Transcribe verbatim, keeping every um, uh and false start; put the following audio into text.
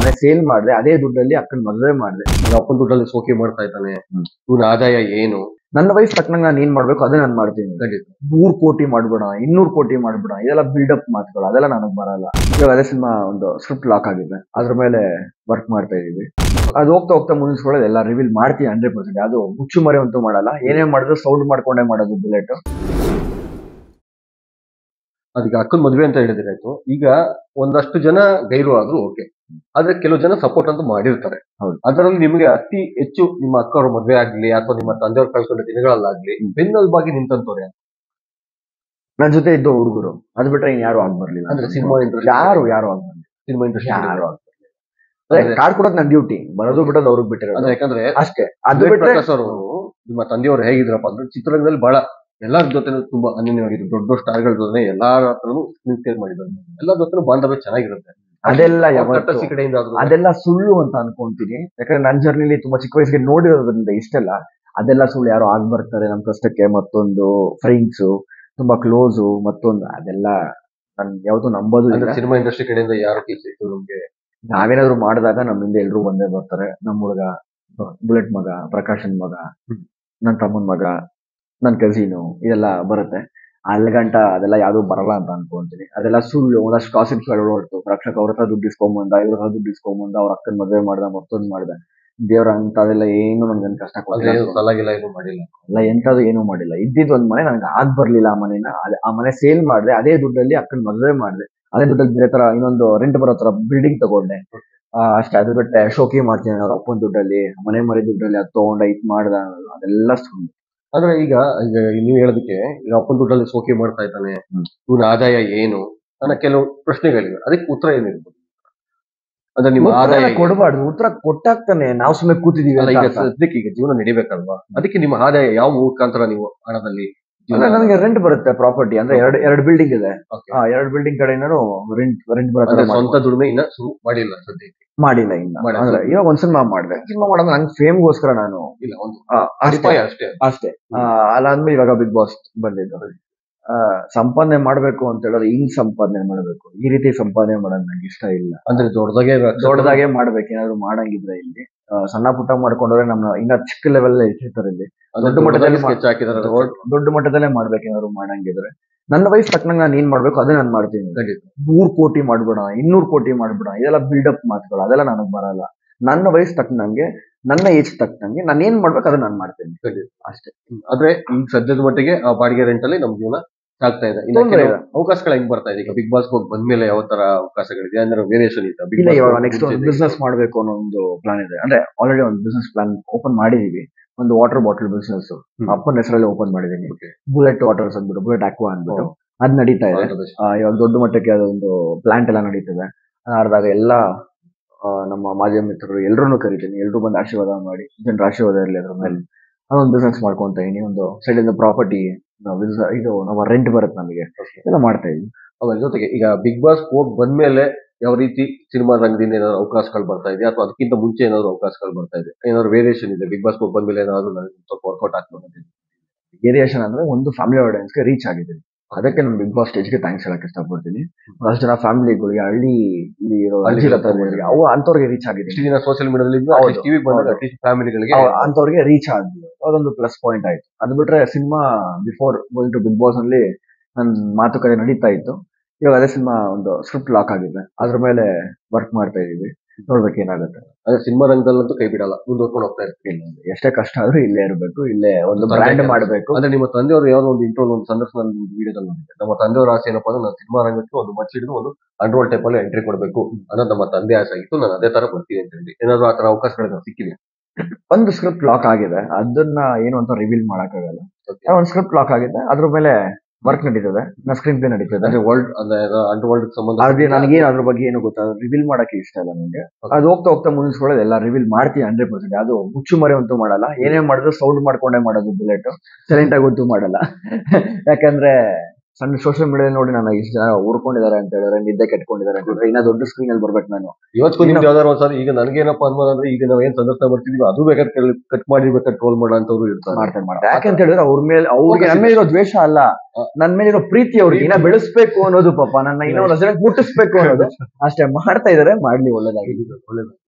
ಮನೆ ಸೇಲ್ ಮಾಡಿದೆ, ಅದೇ ದುಡ್ಡಲ್ಲಿ ಅಕ್ಕನ ಮದುವೆ ಮಾಡಿದೆ. ಅಪ್ಪನ ದುಡ್ಡಲ್ಲಿ ಸೋಕಿ ಮಾಡ್ತಾ ಇದ್ದಾನೆ, ಇವನ ಆದಾಯ ಏನು? ನನ್ನ ವಯಸ್ಸು ತಕ್ಕನಂಗೆ ನಾನು ಏನ್ ಮಾಡ್ಬೇಕು ಅದೇ ನಾನು ಮಾಡ್ತೀನಿ. ನೂರ್ ಕೋಟಿ ಮಾಡ್ಬೇಡ, ಇನ್ನೂರು ಕೋಟಿ ಮಾಡ್ಬೇಡ, ಇದೆಲ್ಲ ಬಿಲ್ಡಪ್ ಮಾತುಗಳು, ಅದೆಲ್ಲ ನನಗ್ ಬರಲ್ಲ. ಇವಾಗ ಅದೇ ಸಿನಿಮಾ ಒಂದು ಸ್ಕ್ರಿಪ್ಟ್ ಲಾಕ್ ಆಗಿದೆ, ಅದ್ರ ಮೇಲೆ ವರ್ಕ್ ಮಾಡ್ತಾ ಇದೀವಿ. ಅದು ಹೋಗ್ತಾ ಹೋಗ್ತಾ ಮುಂದಿಸ್ಕೊಳ್ಳೋದು ಎಲ್ಲ ರಿವೀಲ್ ಮಾಡ್ತೀನಿ ಹಂಡ್ರೆಡ್ ಪರ್ಸೆಂಟ್. ಅದು ಮುಚ್ಚು ಮರೆ ಅಂತೂ ಮಾಡಲ್ಲ, ಏನೇ ಮಾಡಿದ್ರು ಸೌಂಡ್ ಮಾಡ್ಕೊಂಡೇ ಮಾಡೋದು ಬುಲೆಟ್. ಅದಕ್ಕೆ ಅಕ್ಕನ ಮದುವೆ ಅಂತ ಹೇಳಿದ್ರಾಯ್ತು. ಈಗ ಒಂದಷ್ಟು ಜನ ಗೈರು ಆದ್ರೂ ಓಕೆ, ಆದ್ರೆ ಕೆಲವು ಜನ ಸಪೋರ್ಟ್ ಅಂತೂ ಮಾಡಿರ್ತಾರೆ. ಹೌದು. ಅದರಲ್ಲಿ ನಿಮಗೆ ಅತಿ ಹೆಚ್ಚು ನಿಮ್ಮ ಅಕ್ಕವ್ರ ಮದುವೆ ಆಗ್ಲಿ ಅಥವಾ ನಿಮ್ಮ ತಂದೆಯವ್ರ ಕಳ್ಕೊಂಡ ದಿನಗಳಲ್ಲಾಗ್ಲಿ ಬೆನ್ನೆಲುಬಾಗಿ ನಿಂತಂತವ್ರೆ ನನ್ ಜೊತೆ ಇದ್ದ ಹುಡುಗರು, ಅದ್ ಬಿಟ್ರೆ ಇನ್ ಯಾರು ಆಗ್ಬರ್ಲಿಲ್ಲ. ಅಂದ್ರೆ ಸಿನಿಮಾ ಇಂಡಸ್ಟ್ರಿ ಯಾರು ಯಾರು ಆಗ್ಬರ್ಲಿಲ್ಲ, ಸಿನಿಮಾ ಇಂಡಸ್ಟ್ರಿ ಯಾರು ಕಾರ್ಡ್ ಕೊಡೋದು ನನ್ನ ಡ್ಯೂಟಿ, ಬರೋದು ಬಿಡೋದು ಅವ್ರಿಗೆ ಬಿಟ್ಟಿರೋದು. ಯಾಕಂದ್ರೆ ಅಷ್ಟೇ. ಅದು ಬಿಟ್ರೆ ಅವರು ನಿಮ್ಮ ತಂದೆಯವರು ಹೇಗಿದ್ರಪ್ಪ ಅಂದ್ರೆ ಚಿತ್ರರಂಗದಲ್ಲಿ ಬಹಳ ಎಲ್ಲಾರ ಜೊತೆ ತುಂಬಾ ಅನ್ಯೋನ್ಯವಾಗಿದ್ರು, ದೊಡ್ಡ ದೊಡ್ಡ ಸ್ಟಾರ್ಗಳ ಜೊತೆ ಎಲ್ಲಾರ ಹತ್ರನು ಸ್ಕ್ರೀನ್ ಶೇರ್ ಮಾಡಿದ್ರು, ಎಲ್ಲರ ಜೊತೆ ಬಾಂಧವ್ಯ ಚೆನ್ನಾಗಿರುತ್ತೆ. ಅದೆಲ್ಲ ಕಟ್ಟಸಿ ಕಡೆಯಿಂದ ಅದೆಲ್ಲ ಸುಳ್ಳು ಅಂತ ಅನ್ಕೊಂತೀನಿ. ಯಾಕಂದ್ರೆ ನನ್ನ ಜರ್ನಿಲಿ ತುಂಬಾ ಚಿಕ್ಕ ವಯಸ್ಸಿಗೆ ನೋಡಿರೋದ್ರಿಂದ ಇಷ್ಟೆಲ್ಲ ಅದೆಲ್ಲ ಸುಳ್ಳು. ಯಾರು ಆಗ್ ಬರ್ತಾರೆ ನಮ್ ಕಷ್ಟಕ್ಕೆ, ಮತ್ತೊಂದು ಫ್ರೆಂಡ್ಸು ತುಂಬಾ ಕ್ಲೋಸು, ಮತ್ತೊಂದು ಅದೆಲ್ಲ ನನ್ ಯಾವತ್ತೂ ನಂಬೋದು ಇಲ್ಲ. ಸಿನಿಮಾ ಇಂಡಸ್ಟ್ರಿ ಕಡೆಯಿಂದ ಯಾರು ಸಿಕ್ತು ನಮ್ಗೆ? ನಾವೇನಾದ್ರು ಮಾಡಿದಾಗ ನಮ್ಮಿಂದ ಎಲ್ರು ಬಂದೇ ಬರ್ತಾರೆ. ನಮ್ ಹುಡುಗ, ಬುಲೆಟ್ ಮಗ, ಪ್ರಕಾಶನ್ ಮಗ, ನನ್ ತಮ್ಮನ್ ಮಗ, ನನ್ ಕಸಿನು, ಇದೆಲ್ಲ ಬರುತ್ತೆ. ಅಲ್ಗಂಟ ಅದೆಲ್ಲ ಯಾವ್ದು ಬರಲ್ಲ ಅಂತ ಅನ್ಕೊಂತೀನಿ. ಅದೆಲ್ಲ ಸುಳ್ಳು. ಒಂದಷ್ಟು ಕಾಸಿಪ್ಸ್ಗಳು ಹೊರಟು, ರಕ್ಷಕ ಅವ್ರ ಹತ್ರ ದುಡ್ಡು ಇಸ್ಕೊಂಬಂದ, ಇವ್ರ ಹತ್ರ ದುಡ್ಡು ಇಸ್ಕೊಂಬಂದ, ಅವ್ರ ಅಕ್ಕನ ಮದುವೆ ಮಾಡ್ದ, ಮತ್ತೊಂದು ಮಾಡ್ದ. ದೇವ್ರ ಅಂತ ಅದೆಲ್ಲ ಏನು ನನ್ಗನ್ ಕಷ್ಟ ಕೊಟ್ಟಿಲ್ಲ, ಎಲ್ಲ ಎಂತದು ಏನು ಮಾಡಿಲ್ಲ. ಇದ್ದಿದ್ ಒಂದ್ ಮನೆ ನನ್ಗೆ ಆಗ್ ಬರ್ಲಿಲ್ಲ. ಆ ಮನೆನ ಆ ಮನೆ ಸೇಲ್ ಮಾಡಿದೆ, ಅದೇ ದುಡ್ಡಲ್ಲಿ ಅಕ್ಕನ ಮದುವೆ ಮಾಡಿದೆ, ಅದೇ ದುಡ್ಡಲ್ಲಿ ಬೇರೆ ತರ ಇನ್ನೊಂದು ರೆಂಟ್ ಬರೋ ತರ ಬಿಲ್ಡಿಂಗ್ ತಗೊಂಡೆ ಅಷ್ಟೇ. ಅದು ಬಿಟ್ಟೆ ಶೋಕಿ ಮಾಡ್ತೀನಿ ಅವ್ರ ಅಪ್ಪನ ದುಡ್ಡಲ್ಲಿ, ಮನೆ ಮರಿ ದುಡ್ಡಲ್ಲಿ ಅದು ತಗೊಂಡ ಇದ್ ಮಾಡ್ದ, ಅದೆಲ್ಲ ಸುಳ್ಳು. ಅಂದ್ರೆ ಈಗ ಈಗ ನೀವು ಹೇಳೋದಕ್ಕೆ ಈಗ ಅಪ್ಪನ ದುಡ್ಡಲ್ಲಿ ಸೋಕಿ ಮಾಡ್ತಾ ಇದ್ದಾನೆ, ಇವನ ಆದಾಯ ಏನು ಅನ್ನೋ ಕೆಲವು ಪ್ರಶ್ನೆಗಳಿವೆ. ಅದಕ್ಕೆ ಉತ್ತರ ಏನಿರ್ಬೋದು? ಅಂದ್ರೆ ನಿಮ್ಮ ಆದಾಯ ಕೊಡಬಾರ್ದು, ಉತ್ತರ ಕೊಟ್ಟಾಗ್ತಾನೆ ನಾವು ಸುಮ್ಮನೆ ಕೂತಿದೀವಿ. ಈಗ ಸದ್ಯಕ್ಕೆ ಈಗ ಜೀವನ ನಡಿಬೇಕಲ್ವಾ, ಅದಕ್ಕೆ ನಿಮ್ಮ ಆದಾಯ ಯಾವ ಮುಖಾಂತರ ನೀವು ಹಣದಲ್ಲಿ? ನನಗೆ ರೆಂಟ್ ಬರುತ್ತೆ, ಪ್ರಾಪರ್ಟಿ ಅಂದ್ರೆ ಎರಡು ಎರಡು ಬಿಲ್ಡಿಂಗ್ ಇದೆ. ಎರಡು ಬಿಲ್ಡಿಂಗ್ ಕಡೆಯಿಂದನೂ ರೆಂಟ್ ರೆಂಟ್ ಬರುತ್ತೆ. ಸ್ವಂತ ದುಡಿಮೆ ಇನ್ನ ಶುರು ಮಾಡಿಲ್ಲ ಸದ್ಯಕ್ಕೆ? ಮಾಡಿಲ್ಲ ಇನ್ನ. ಅಂದ್ರೆ ಇವಾಗ ಒಂದ್ ಸಿನಿಮಾ ಮಾಡಿದೆ, ಸಿನಿಮಾ ಮಾಡೋದು ನಂಗೆ ಫೇಮ್ಗೋಸ್ಕರ ನಾನು ಇಲ್ಲ, ಒಂದು ಅಷ್ಟೇ ಅಷ್ಟೇ ಅಷ್ಟೇ ಅದಾದ್ಮೇಲೆ ಇವಾಗ ಬಿಗ್ ಬಾಸ್ ಬಂದಿದ್ದು. ಸಂಪಾದನೆ ಮಾಡ್ಬೇಕು ಅಂತ ಹೇಳಿದ್ರೆ ಹಿಂಗ್ ಸಂಪಾದನೆ ಮಾಡ್ಬೇಕು, ಈ ರೀತಿ ಸಂಪಾದನೆ ಮಾಡೋದು ನಂಗೆ ಇಷ್ಟ ಇಲ್ಲ. ಅಂದ್ರೆ ದೊಡ್ಡದಾಗೆ ದೊಡ್ಡದಾಗೆ ಮಾಡ್ಬೇಕು. ಏನಾದ್ರು ಮಾಡಂಗಿದ್ರೆ ಇಲ್ಲಿ ಸಣ್ಣ ಪುಟ್ಟ ಮಾಡ್ಕೊಂಡ್ರೆ ನಮ್ಮ ಇನ್ನ ಚಿಕ್ಕ ಲೆವೆಲ್ ಇಟ್ಟಿರ್ತಾರೆ. ಇಲ್ಲಿ ದೊಡ್ಡ ಮಟ್ಟದಲ್ಲಿ ದೊಡ್ಡ ಮಟ್ಟದಲ್ಲೇ ಮಾಡ್ಬೇಕು ಏನಾದ್ರು ಮಾಡಂಗಿದ್ರೆ. ನನ್ನ ವಯಸ್ಸು ತಕ್ಕನಂಗೆ ನಾನು ಏನ್ ಮಾಡ್ಬೇಕು ಅದೇ ನಾನು ಮಾಡ್ತೀನಿ. ನೂರ್ ಕೋಟಿ ಮಾಡ್ಬೇಡ, ಇನ್ನೂರು ಕೋಟಿ ಮಾಡ್ಬೇಡ, ಇದೆಲ್ಲ ಬಿಲ್ಡಪ್ ಮಾತುಗಳು, ಅದೆಲ್ಲ ನನಗ್ ಬರಲ್ಲ. ನನ್ನ ವಯಸ್ಸು ತಕ್ಕನಂಗೆ, ನನ್ನ ಏಜ್ ತಕ್ಕನಂಗೆ ನಾನು ಏನ್ ಮಾಡ್ಬೇಕು ಅದನ್ನ ನಾನು ಮಾಡ್ತೀನಿ ಅಷ್ಟೇ. ಆದ್ರೆ ಈಗ ಸದ್ಯದ ಮಟ್ಟಿಗೆ ಆ ಬಾಡಿಗೆ ರೆಂಟ್ ಅಲ್ಲಿ ನಮ್ ಜೀವನ ಸಾಗ್ತಾ ಇದೆ. ಅವಕಾಶಗಳು ಹೆಂಗ್ ಬರ್ತಾ ಇದೆ? ಈಗ ಬಿಗ್ ಬಾಸ್ ಹೋಗಿ ಬಂದ್ಮೇಲೆ ಯಾವ ತರ ಅವಕಾಶಗಳಿದೆ ಅಂದ್ರೆ ವೇರಿಯೇಷನ್ ಇದೆ? ಇಲ್ಲ, ಇವಾಗ ನೆಕ್ಸ್ಟ್ ಒಂದು ಬಿಸ್ನೆಸ್ ಮಾಡ್ಬೇಕು ಅನ್ನೋ ಒಂದು ಪ್ಲಾನ್ ಇದೆ. ಅಂದ್ರೆ ಆಲ್ರೆಡಿ ಒಂದು ಬಿಸ್ನೆಸ್ ಪ್ಲಾನ್ ಓಪನ್ ಮಾಡಿದೀವಿ. ಒಂದು ವಾಟರ್ ಬಾಟಲ್ ಬಿಸ್ನೆಸ್ ಅಪ್ಪನ ಹೆಸರಲ್ಲಿ ಓಪನ್ ಮಾಡಿದೀನಿ. ಬುಲೆಟ್ ವಾಟರ್ಸ್ ಅಂದ್ಬಿಟ್ಟು, ಬುಲೆಟ್ ಅಕ್ವಾ ಅಂದ್ಬಿಟ್ಟು ಅದ್ ನಡೀತಾ ಇದೆ. ಇವಾಗ ದೊಡ್ಡ ಮಟ್ಟಕ್ಕೆ ಅದೊಂದು ಪ್ಲಾಂಟ್ ಎಲ್ಲ ನಡೀತದೆ. ಅದಾದಾಗ ಎಲ್ಲ ನಮ್ಮ ಮಾಧ್ಯಮ ಮಿತ್ರರು ಎಲ್ರೂ ಕರಿತೀನಿ, ಎಲ್ರು ಬಂದು ಆಶೀರ್ವಾದ ಮಾಡಿ, ಜನರ ಆಶೀರ್ವಾದ ಇರಲಿ ಅದ್ರ ಮೇಲೆ. ಅದೊಂದು ಬಿಸ್ನೆಸ್ ಮಾಡ್ಕೊಂತ ಇದೀನಿ. ಒಂದು ಸೈಡ್ ಇಂದ ಪ್ರಾಪರ್ಟಿ ಇದು ನಮ್ಮ ರೆಂಟ್ ಬರುತ್ತೆ ನಮಗೆ, ಎಲ್ಲ ಮಾಡ್ತಾ ಇದೀವಿ. ಅದ್ರ ಜೊತೆಗೆ ಈಗ ಬಿಗ್ ಬಾಸ್ ಹೋಗಿ ಬಂದ್ಮೇಲೆ ಯಾವ ರೀತಿ ಸಿನಿಮಾ ರಂಗದಿಂದ ಏನಾದ್ರು ಅವಕಾಶಗಳು ಬರ್ತಾ ಇದೆ ಅಥವಾ ಅದಕ್ಕಿಂತ ಮುಂಚೆ ಏನಾದ್ರು ಅವಕಾಶಗಳು ಬರ್ತಾ ಇದೆ? ಏನಾದ್ರು ವೇರಿಯೇಷನ್ ಇದೆ? ಬಿಗ್ ಬಾಸ್ ಹೋಗಿ ಬಂದ್ಮೇಲೆ ಏನಾದ್ರು ಸ್ವಲ್ಪ ವರ್ಕೌಟ್ ಆಗ್ತದೆ? ವೇರಿಯೇಷನ್ ಅಂದ್ರೆ ಒಂದು ಫ್ಯಾಮಿಲಿ ಆಡಿಯನ್ಸ್ಗೆ ರೀಚ್ ಆಗಿದ್ದೀನಿ, ಅದಕ್ಕೆ ನಾನು ಬಿಗ್ ಬಾಸ್ ಸ್ಟೇಜ್ಗೆ ಥ್ಯಾಂಕ್ಸ್ ಹೇಳಕ್ ಇಷ್ಟಪಡ್ತೀನಿ. ಅಷ್ಟು ಜನ ಫ್ಯಾಮಿಲಿಗಳಿಗೆ, ಹಳ್ಳಿ ಇಲ್ಲಿ ಇರೋ ಅವು ಅಂತವ್ರಿಗೆ ರೀಚ್ ಆಗಿದೆ. ಇಷ್ಟು ದಿನ ಸೋಷಿಯಲ್ ಮೀಡಿಯಾದಲ್ಲಿ ಫ್ಯಾಮಿಲಿಗಳಿಗೆ ಅಂತವ್ರಿಗೆ ರೀಚ್ ಆಗಿದೆ, ಅದೊಂದು ಪ್ಲಸ್ ಪಾಯಿಂಟ್ ಆಯ್ತು. ಅದು ಬಿಟ್ರೆ cinema before going to Bigg Boss ಅಲ್ಲಿ ನನ್ ಮಾತುಕತೆ ನಡೀತಾ ಇತ್ತು. ಇವಾಗ ಅದೇ ಸಿನಿಮಾ ಒಂದು ಸ್ಕ್ರಿಪ್ಟ್ ಲಾಕ್ ಆಗಿದೆ, ಅದ್ರ ಮೇಲೆ ವರ್ಕ್ ಮಾಡ್ತಾ ಇದೀವಿ. ನೋಡ್ಬೇಕು ಏನಾಗುತ್ತೆ. ಅದೇ ಸಿನಿಮಾ ರಂಗದಲ್ಲಂತೂ ಕೈ ಬಿಡಲ್ಲ, ಮುಂದುವರ್ಕೊಂಡು ಹೋಗ್ತಾ ಇರ್ತೀನಿ. ಎಷ್ಟೇ ಕಷ್ಟ ಆದ್ರೂ ಇಲ್ಲೇ ಇರಬೇಕು, ಇಲ್ಲೇ ಒಂದು ಬ್ರ್ಯಾಂಡ್ ಮಾಡಬೇಕು. ಅಂದ್ರೆ ನಿಮ್ಮ ತಂದೆಯವರು ಯಾವ್ದೋ ಒಂದು ಇಂಟ್ರೋ ಒಂದು ಸಂದರ್ಶನ ವಿಡಿಯೋದಲ್ಲಿ ನೋಡಿದೆ, ನಮ್ಮ ತಂದೆಯವರ ಆಸೆ ಏನಪ್ಪಾ ಅಂದ್ರೆ ನಾನು ಸಿನಿಮಾ ರಂಗಕ್ಕೆ ಒಂದು ಮಚ್ಚ ಹಿಡಿದು ಒಂದು ಅಂಡರ್ವರ್ಲ್ಡ್ ಟೈಪ್ ಅಲ್ಲಿ ಎಂಟ್ರಿ ಕೊಡಬೇಕು ಅನ್ನೋದು ನಮ್ಮ ತಂದೆ ಆಸೆ ಆಗಿತ್ತು. ನಾನು ಅದೇ ತರ ಬರ್ತೀನಿ ಅಂತ ಹೇಳಿ ಏನಾದ್ರು ಆತರ ಅವಕಾಶಗಳು ಸಿಕ್ಕಿದೆ? ಒಂದು ಸ್ಕ್ರಿಪ್ಟ್ ಲಾಕ್ ಆಗಿದೆ, ಅದನ್ನ ಏನು ಅಂತ ರಿವೀಲ್ ಮಾಡಕ್ಕಾಗಲ್ಲ. ಒಂದು ಸ್ಕ್ರಿಪ್ಟ್ ಲಾಕ್ ಆಗಿದೆ, ಅದ್ರ ಮೇಲೆ ವರ್ಕ್ ನಡೀತದೆ, ನಾ ಸ್ಕ್ರೀನ್ ಪ್ಲೇ ನಡೀತದೆ. ವರ್ಲ್ಡ್ ಅಂಡರ್ ವರ್ಲ್ಡ್ ಸಂಬಂಧ ನನಗೆ ಅದ್ರ ಬಗ್ಗೆ ಏನು ಗೊತ್ತಾ, ರಿವೀಲ್ ಮಾಡಕ್ಕೆ ಇಷ್ಟ ಇಲ್ಲ ನನಗೆ. ಅದು ಹೋಗ್ತಾ ಹೋಗ್ತಾ ಮುಂದಿಸ್ಕೊಳ್ಳೋದು ಎಲ್ಲ ರಿವೀಲ್ ಮಾಡ್ತೀನಿ ಹಂಡ್ರೆಡ್ ಪರ್ಸೆಂಟ್. ಅದು ಮುಚ್ಚು ಮರೆ ಅಂತೂ ಮಾಡಲ್ಲ, ಏನೇ ಮಾಡಿದ್ರು ಸೌಂಡ್ ಮಾಡ್ಕೊಂಡೇ ಮಾಡೋದು ಬುಲೆಟ್, ಸೈಲೆಂಟ್ ಆಗಿ ಅಂತೂ ಮಾಡಲ್ಲ. ಯಾಕಂದ್ರೆ ಸಣ್ಣ ಸೋಷಿಯಲ್ ಮೀಡಿಯಾ ನೋಡಿ ನಾನು ಇಷ್ಟು ಜನ ಊರ್ಕೊಂಡಿದ್ದಾರೆ ಅಂತ ಹೇಳಿದ್ರೆ, ನಿದ್ದೆ ಕೆಟ್ಕೊಂಡಿದ್ದಾರೆ ಅಂತ ಹೇಳಿದ್ರೆ, ಇನ್ನ ದೊಡ್ಡ ಸ್ಕ್ರೀನ್ ಅಲ್ಲಿ ಬರ್ಬೇಕು ನಾನು. ಇವತ್ತು ನಿಮ್ಗೆ ಯಾವ್ದಾರು ಒಂದ್ಸರಿ ಈಗ ನನಗೇನಪ್ಪ ಅನ್ಬೋದು ಅಂದ್ರೆ, ಈಗ ನಾವ್ ಏನ್ ಸಂದರ್ಶನ ಬರ್ತಿದೀವಿ ಅದು ಬೇಕಾದ್ರೆ ಕಟ್ ಮಾಡಿ ಬೇಕಾದ್ರೆ ಟ್ರೋಲ್ ಮಾಡೋ ಅಂತವ್ರು ಇರ್ತಾರೆ. ಮಾಡ್ತಾರೆ ಮಾಡ್ತಾರೆ ಯಾಕಂತ ಹೇಳಿದ್ರೆ ಅವ್ರ ಮೇಲೆ ಅವ್ರಿಗೆ ನನ್ನ ಮೇಲೆ ಇರೋ ದ್ವೇಷ ಅಲ್ಲ, ನನ್ನ ಮೇಲೆ ಇರೋ ಪ್ರೀತಿ ಅವ್ರಿಗೆ ಇನ್ನ ಬೆಳೆಸ್ಬೇಕು ಅನ್ನೋದು, ಪಾಪ ನನ್ನ ಇನ್ನೊಂದು ಹಸಿರ ಮುಟ್ಟಿಸ್ಬೇಕು ಅನ್ನೋದು ಅಷ್ಟೇ ಮಾಡ್ತಾ ಇದಾರೆ. ಮಾಡ್ಲಿ, ಒಳ್ಳೇದಾಗಿ. ಒಳ್ಳೇದು.